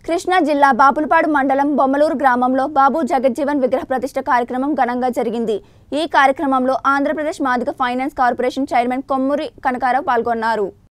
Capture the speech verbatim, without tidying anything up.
కృష్ణా జిల్లా బాపులపాడు మండలం బొమ్మలూరు గ్రామంలో బాబు జగజ్జీవన్ విగ్రహ ప్రతిష్ఠ కార్యక్రమం ఘనంగా జరిగింది। ఈ కార్యక్రమంలో Andhra Pradesh Madiga finance corporation chairman Kommuri Kanakarao పాల్గొన్నారు।